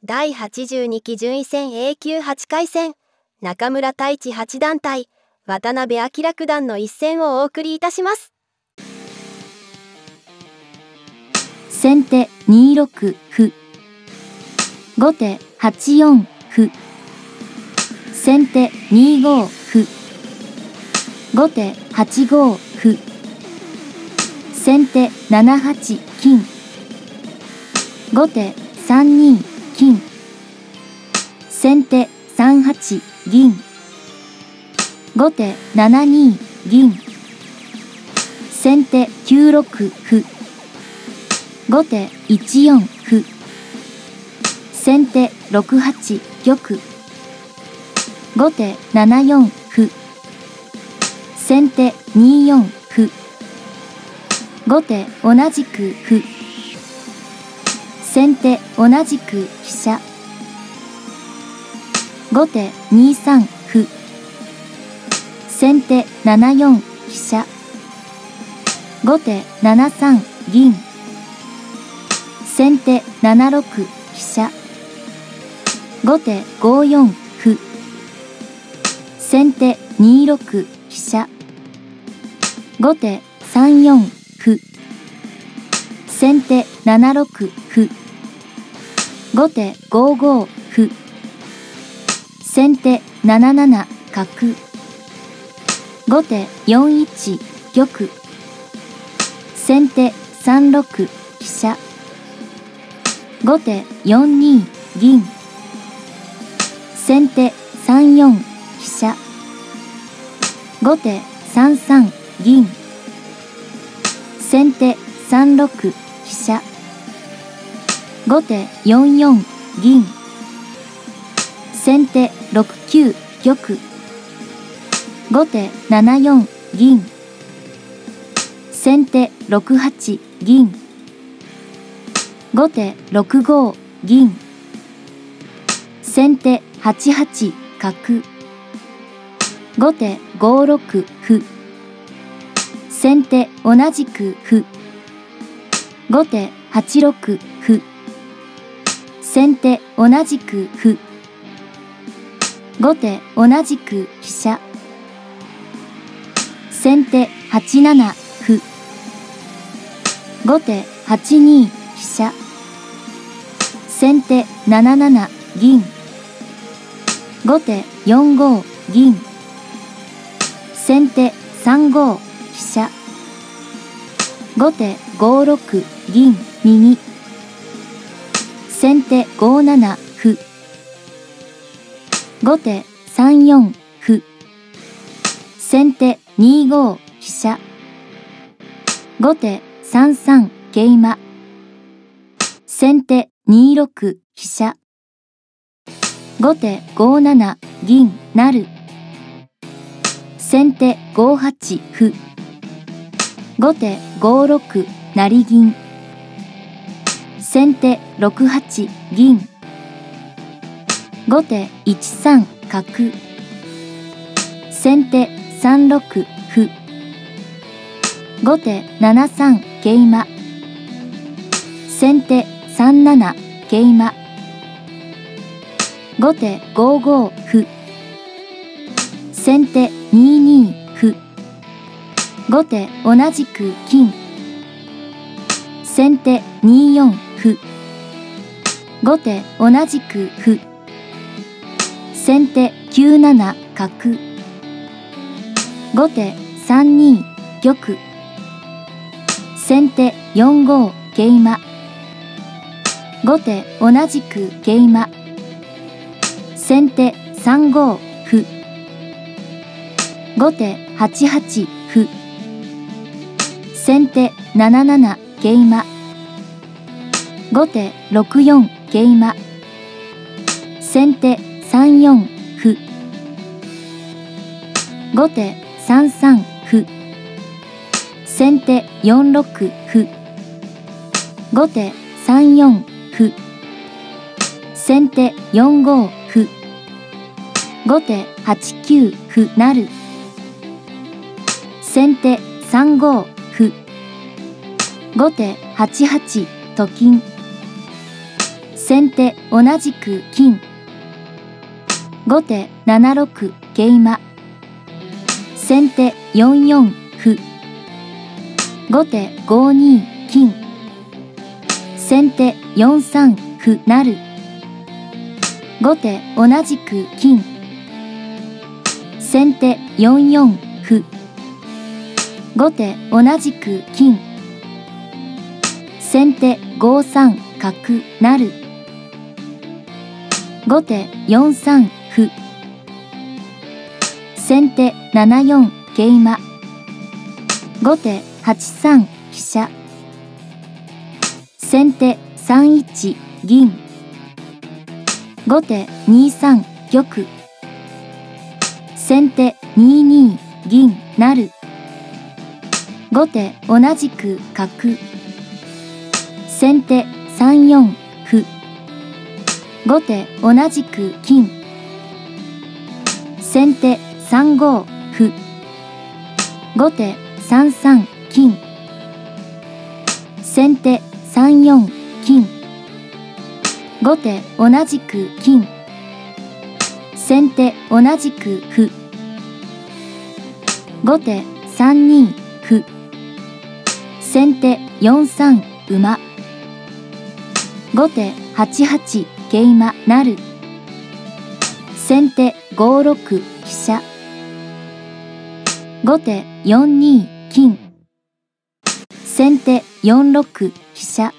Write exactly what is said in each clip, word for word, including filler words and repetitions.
だいはちじゅうにき順位戦 A 級はちかい戦、中村太一八段対渡辺明九段の一戦をお送りいたします。 先手にろく歩、後手はちよん歩、先手にご歩、後手はちご歩、先手ななはち金、後手さんに金、先手さんはち銀、後手ななに銀、先手きゅうろく歩、後手いちよん歩、先手ろくはち玉、後手ななよん歩、先手によん歩、後手同じく歩、先手同じく飛車、後手にさん歩、先手ななよん飛車、後手ななさん銀、先手ななろく飛車、後手ごよん歩、先手にろく飛車、後手さんよん歩、先手ななろく歩、後手ごご歩、先手なななな角、後手よんいち玉、先手さんろく飛車、後手よんに銀、先手さんよん飛車、後手さんさん銀、先手さんろく飛車、後手よんよん銀、先手ろくきゅう玉、後手ななよん銀、先手ろくはち銀、後手ろくご銀、先手はちはち角、後手ごろく歩、先手同じく歩、後手はちろく歩、先手同じく歩、後手同じく飛車、先手はちなな歩、後手はちに飛車、先手なななな銀、後手よんご銀、先手さんご飛車、後手ごろく銀右、先手ごなな歩、後手さんよん歩、先手にご飛車、後手さんさん桂馬、先手にろく飛車、後手ごなな銀成、先手ごはち歩、後手ごろく成銀、先手ろくはち銀、後手いちさん角、先手さんろく歩、後手ななさん桂馬、先手さんなな桂馬、後手ごご歩、先手にに歩、後手同じく金、先手によん歩、後手同じく歩、先手きゅうなな角、後手さんに玉、先手よんご桂馬、後手同じく桂馬、先手さんご歩、後手はちはち歩、先手なななな桂馬、後手ろくよん桂馬、先手さんよん歩、後手さんさん歩、先手よんろく歩、後手さんよん歩、先手よんご歩、後手はちきゅう歩成、先手さんご歩、後手はちはちと金、 先手同じく金。後手ななろく桂馬。先手よんよん歩。後手ごに金。先手よんさん歩成。後手同じく金。先手よんよん歩。後手同じく金。先手ごさん角成。後手よんさん歩。先手ななよん桂馬。後手はちさん飛車。先手さんいち銀。後手にさん玉。先手にに銀成。後手同じく角。先手さんよん歩。後手同じく金。先手さんご歩。後手さんさん金。先手さんよん金。後手同じく金。先手同じく歩。後手さんに歩。先手よんさん馬。後手はちはち桂馬成。先手ごろく飛車。後手よんに金。先手よんろく飛車。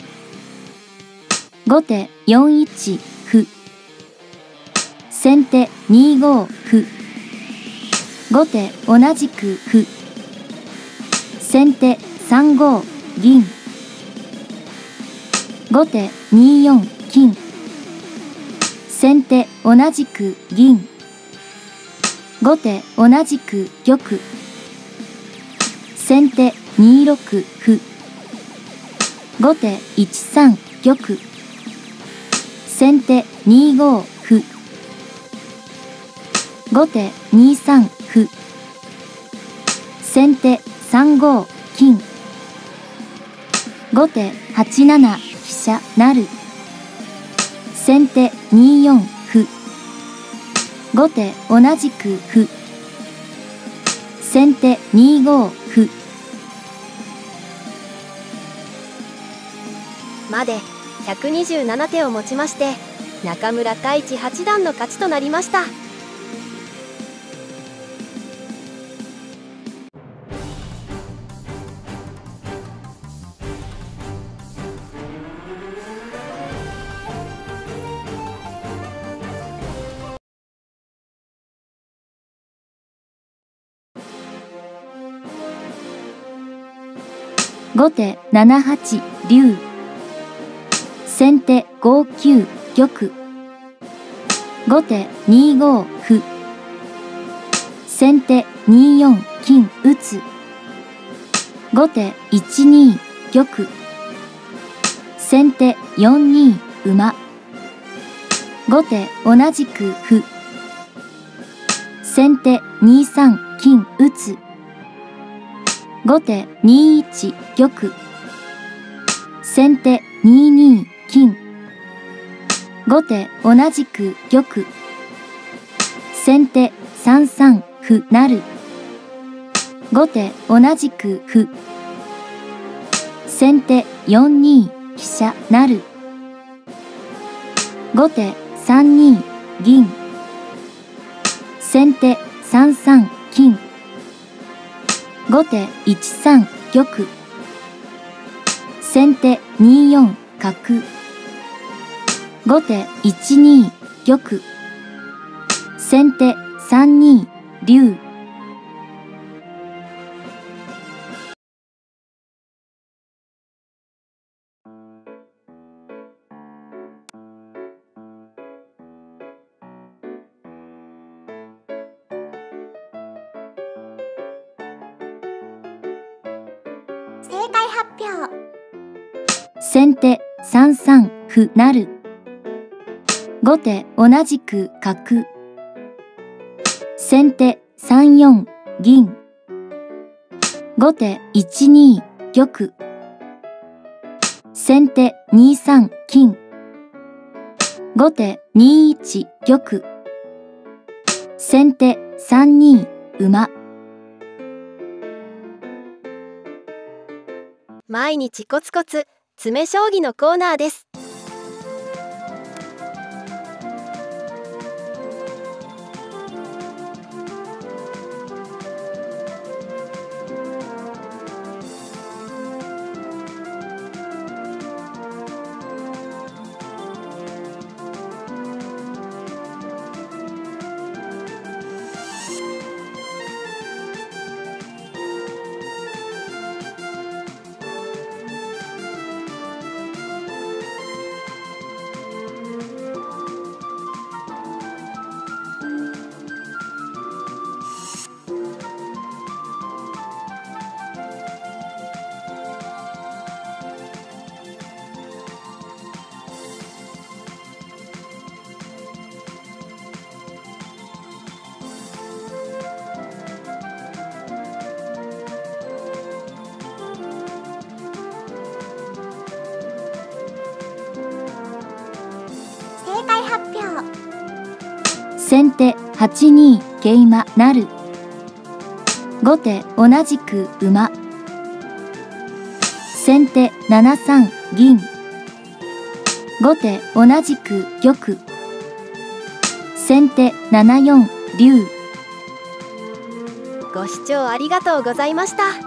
後手よんいち歩。先手にご歩。後手同じく歩。先手さんご銀。後手によん金。先手同じく銀。後手同じく玉。先手にろく歩。後手いちさん玉。先手にご歩。後手にさん歩。先手さんご金。後手はちなな飛車成。先手によん歩。後手同じく歩。先手にご歩。 までひゃくにじゅうなな手をもちまして中村太地八段の勝ちとなりました。 後手ななはち竜。先手ごきゅう玉。後手にご歩。先手によん金打つ。後手いちに玉。先手よんに馬。後手同じく歩。先手にさん金打つ。後手にいち玉。先手にに金。後手同じく玉。先手さんさん歩成。後手同じく歩。先手よんに飛車成。後手さんに銀。先手さんさん金。後手いちさん玉。先手によん角。後手いちに玉。先手さんに竜。 正解発表。 先手さんさん歩成。後手同じく角。先手さんよん銀。後手いちに玉。先手にさん金。 後手に一玉。先手さん二馬。 毎日コツコツ詰将棋のコーナーです。 正解発表。 先手はち二桂馬成。後手同じく馬。先手なな三銀。後手同じく玉。先手なな四竜。 ご視聴ありがとうございました。